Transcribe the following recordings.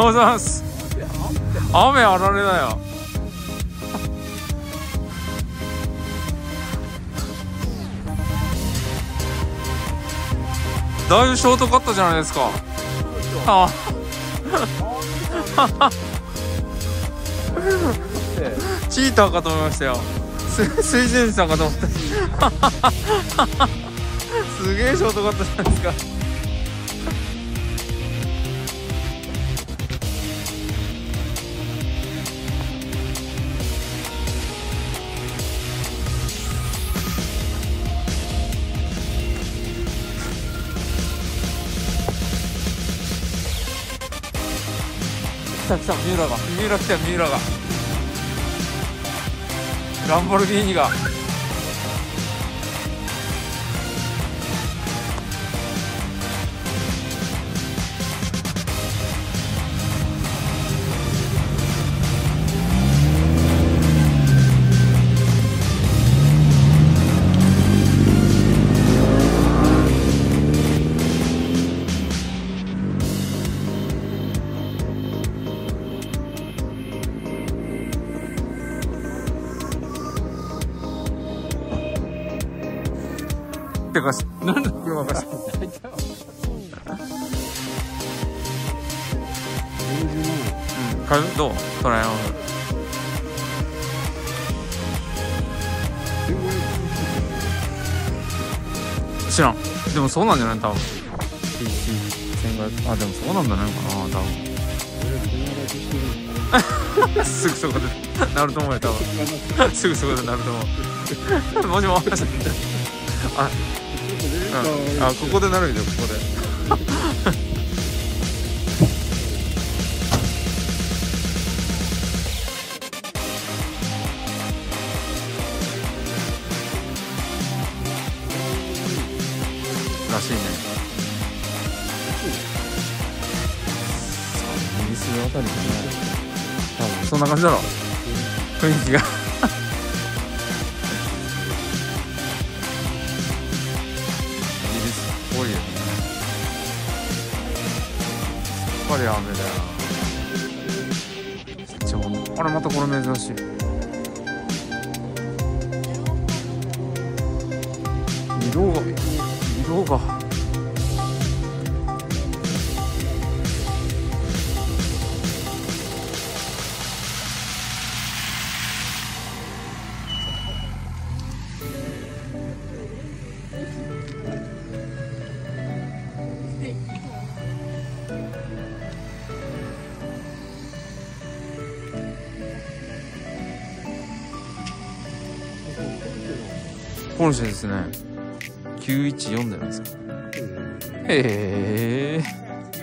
うございます。雨あられだよ。だいぶショートカットじゃないですか。あチーターかと思いましたよ。水前寺さんかと思った。すげえショートカットじゃないですか。来た来た、三浦来たよ。三浦がランボルギーニがてかなんだ車かしどうトライアン知らん。でもそうなんじゃない多分。1500あでもそうなんじゃないかな多分。すぐそこでなると思うよ多分。すぐそこでなると思う。もしもし。あ、あ、ここでなるんだよ、ここで。らしいね。イギリスあたりでね、多分そんな感じだろう。雰囲気が。やっぱり雨だよ。あれまたこれ珍しい。色がポルシェですね。914じゃないですか。へえ。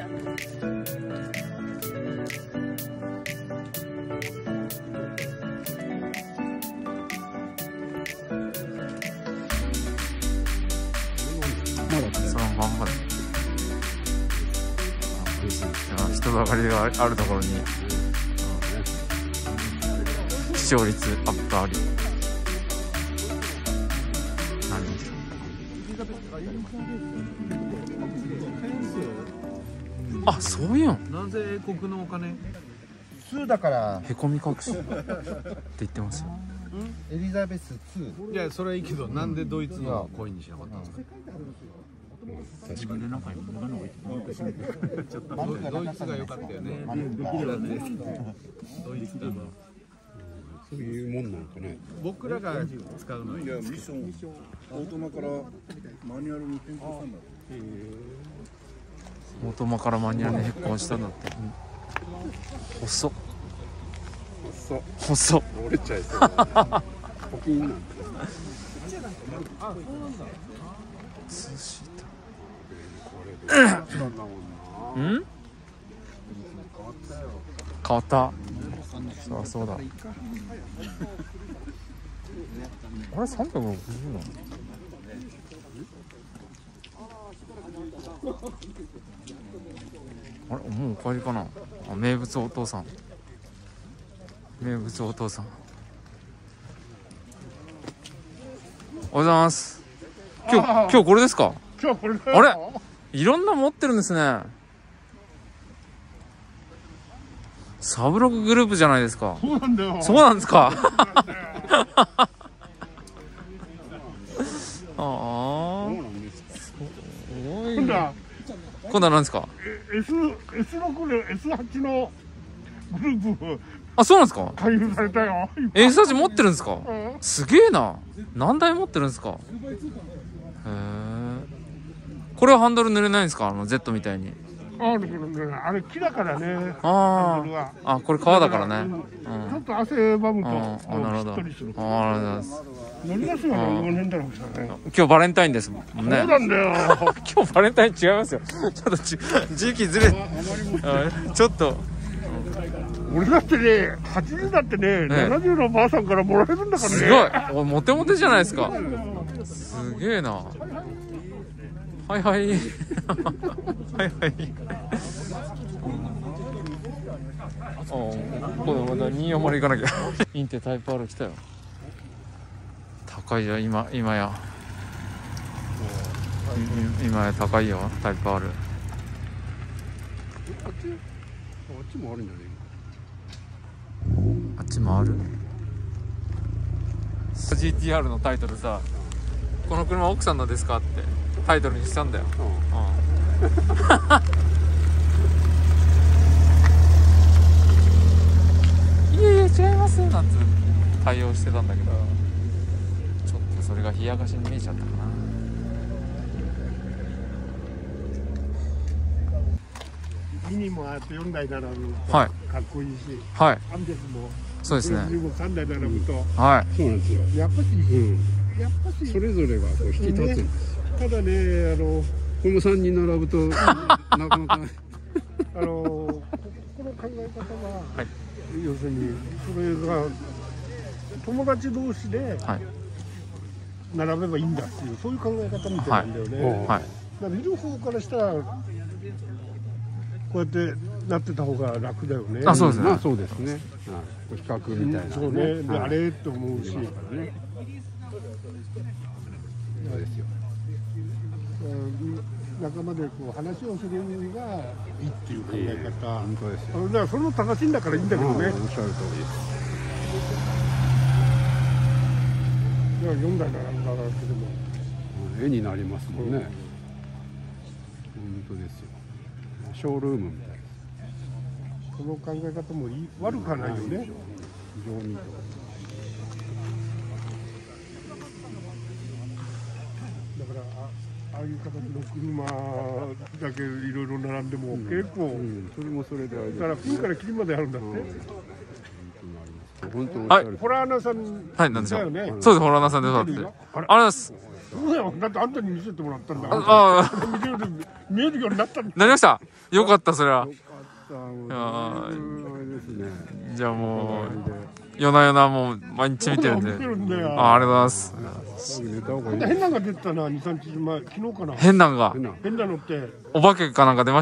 そのまんまで。人だかりがあるところに視聴率アップあり。あ、そういうん。 なぜ英国のお金 2だからへこみ隠しって言ってますよ。 エリザベス2。 いやそれはいいけど、なんでドイツのコインにしなかったんですか。確かにドイツが良かったよね。ドイツだのそういうもんなのかね。 僕らが使うのは。 いやミッションオートマからマニュアルに変更したんだって。 オートマからマニュアルに変更したんだって。細折れちゃいそうだね。ポキンなんて。 寿司だ。 うん？変わった。そうだ。あれ360なの？あれもうお帰りかな。あ、名物お父さん。おはようございます。今日これですか？ 今日これだあれよ。 いろんな持ってるんですね。 サブロクグループじゃないですか。 そうなんだよ。 そうなんですか。ああ。 そうなんですか。 すごい。 今度は今度は何ですか。 S6 で S8 のグループあ、そうなんですか。 開封されたよ。 S8 持ってるんですか。 うんすげえな。何台持ってるんですか。へえ。これはハンドル濡れないんですか。Z みたいに。 あるけどね、あれ木だからね。 あハンドルはあ。あ、これ革だからね。 ちょっと汗ばむとあ、なるほど。 しっとりする。 あ、ありがとうございます。 乗り出すのは4年だろうさね。 今日バレンタインですもんね。 そうなんだよ。 今日バレンタイン違いますよ。ちょっと時期ずれ。ちょっと。 俺だってね、80だってね、70のばあさんからもらえるんだからね。 すごい。お、モテモテじゃないですか。すげえな。はいはい。はいはい。あ、今度また新山まで行かなきゃ。インテタイプ R 来たよ。高いよ、今や。今や高いよ、タイプ R。 あっちもあるんじゃない？ あっちもある。 GTR のタイトルさ、この車奥さんのですかってタイトルにしたんだよ。いえいえ違いますなんて対応してたんだけど、ちょっとそれが冷やかしに見えちゃったかな。 ミニもあって4台並ぶとはいかっこいいし、 はい、 アンデスもそうですね。 60も3台並ぶと、 はい、 そうなんですよ。 やっぱし、やっぱしそれぞれがこう引き立つんですよ。 ただね、 この3人並ぶとなかなかこの考え方は、 はい、 要するにそれが友達同士ではい、 並べばいいんだっていう、そういう考え方みたいなんだよね。 はい、 だから見る方からしたらこうやってなってた方が楽だよね。 あ、そうですね。 まあそうですね。比較みたいな。 そうね。で、あれって思うし、 そうですよ。 仲間でこう話をするのがいいっていう考え方。 本当ですよ。 だからそれも正しいんだからいいんだけどね。 おっしゃる通りです。 だから4台並んだだけでも絵になりますもんね。本当ですよ。ショールームみたいな。 この考え方も悪くはないよね。 非常にいいと思います。 だからああいう形の車だけいろいろ並んでも結構、 それもそれであれだからピンからキリまであるんだって。 本当におっしゃる通り。 ホラーアナさんはい、なんですよ。 だよね。 そうです、ホラーナさんでそうだって。ありがとうございます。 そうだよ。だってあんたに見せてもらったんだ。 ああ、 見えるようになったんだ。 なりました。よかった、それは。 あれですね。 じゃあもう、夜な夜なもう毎日見てるんで。 見てるんだよ。 ありがとうございます。 寝た方がいい。 変なのが出てたな、2、3日前、昨日かな。 変なんが、 変なのって、違う。 お化けかなんか出ました。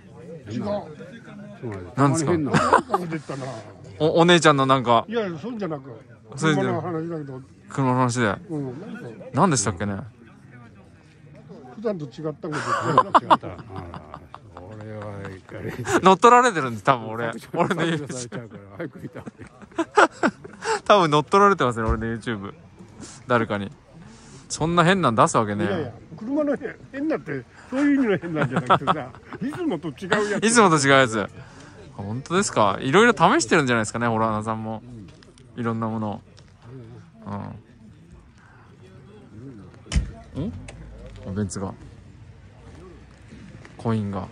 なんですか。 なんかが出てたな。 お姉ちゃんのなんか、 いや、そうじゃなく、 それで車の話だけど、 車の話で。 なんか、 何でしたっけね。 普段と違ったこと言ってた。 俺は乗っ取られてるんです、多分俺のされちゃう YouTube。 から早く見た方がいい。 多分乗っ取られてますね、俺の YouTube。誰かに。そんな変なん出すわけねいやいや、車の変なって、そういう意味の変なんじゃなくてさ、いつもと違うやつ。 いつもと違うやつ。本当ですか。いろいろ試してるんじゃないですかね、ホラーナさんも。いろんなものを。ベンツが。コインが。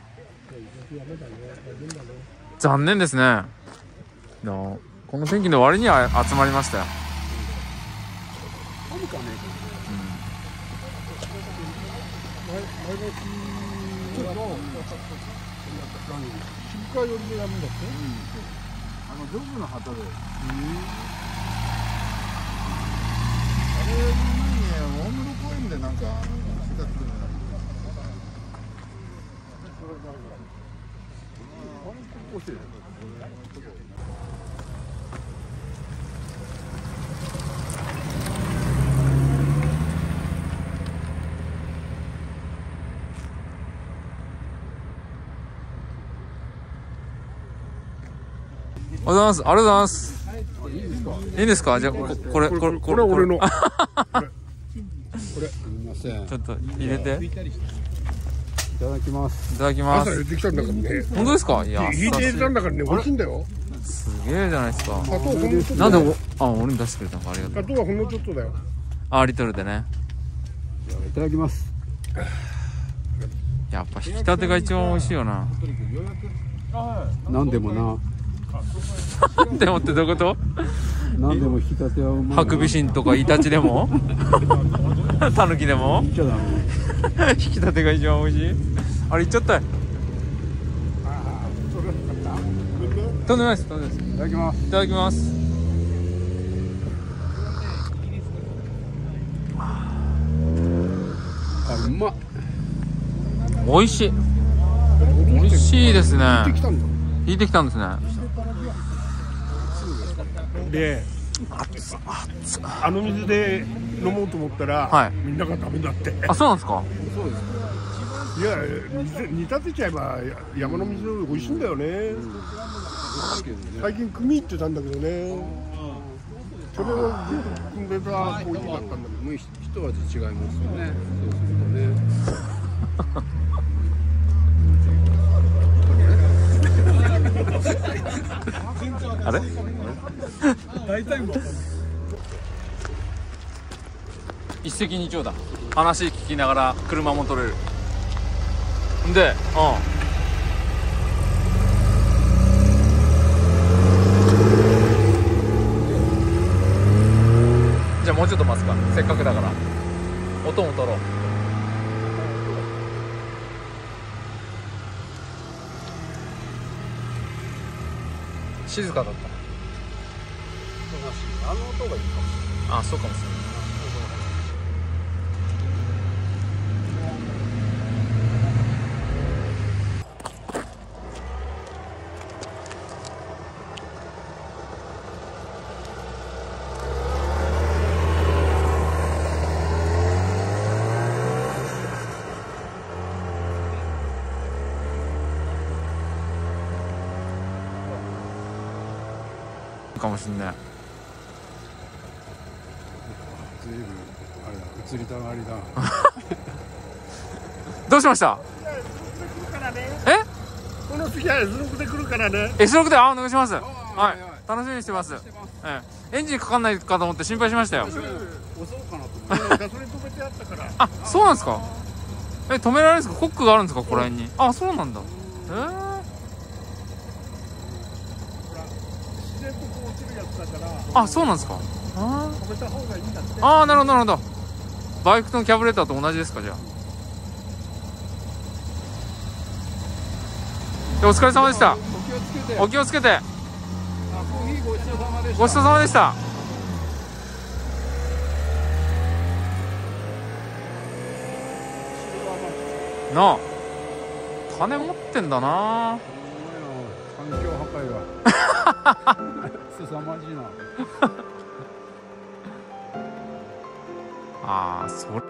残念ですね。この天気の割には集まりましたよ。 渋川寄りでやるんだって。 ジョブの旗で。あれの前に大室公園でなんか視察するのがございます。ありがとうございます。 いいですか。 いいですか。じゃあこれこれ俺の。 これすみません。 ちょっと入れて。 いただきます。 いただきます。 朝入れてきたんだからね。 本当ですか。いや、 引いて入れたんだからね。美味しいんだよ。 すげえじゃないですか。 あとほんのちょっと。 なんで俺に出してくれたのかありがとう。 あとはほんのちょっとだよ。 リトルでね。 いただきます。 やっぱ引き立てが一番美味しいよな。 なんでもな。 なんでもってどういうこと？ なんでも引き立てはうまいな。 ハクビシンとかイタチでもタヌキでも言っちゃダメ。 引き立てが一番美味しい。あれいっちゃったよ。とんでもないです。とんでもないです。 いただきます。 いただきます。 あ、うまっ。 美味しい。美味しいですね。 引いてきたんだ。 引いてきたんですね。 で、あの水で飲もうと思ったら、 はい、 みんながダメだって。 あ、そうなんですか。 そうですか。 いや、煮立てちゃえば山の水美味しいんだよね。最近組行ってたんだけどね。それを組んでたコーヒーだったんだけど、 もう一味違いますよね。そうするとね。 あれ？ 大体も一石二鳥だ。話聞きながら車も取れる。んで、じゃあもうちょっと待つか。せっかくだから音も取ろう。静かだった。 あの音がいいかもしれない。 あ、そうかもしれない。かもしんない。 ずいぶんあれだ、移りたがりだ。 どうしました？え？ この次は S6 で来るからね。 S6 でお願いします。はい、 はい楽しみにしてます。エンジンかかんないかと思って心配しましたよ。 押そうかなと思って。 ガソリン止めてあったから。 あ、そうなんですか。止められるんですか。コックがあるんですか、ここら辺に。あ、そうなんだ。 自然とこう落ちるやつだから。 あ、そうなんですか。 止めた方がいいんだって。 なるほどなるほど。バイクのキャブレターと同じですか。じゃあお疲れ様でした。お気をつけて。 コーヒーごちそうさまでした。 ごちそうさまでした。なあ、金持ってんだな。 環境破壊が凄まじいな。 ああ、それ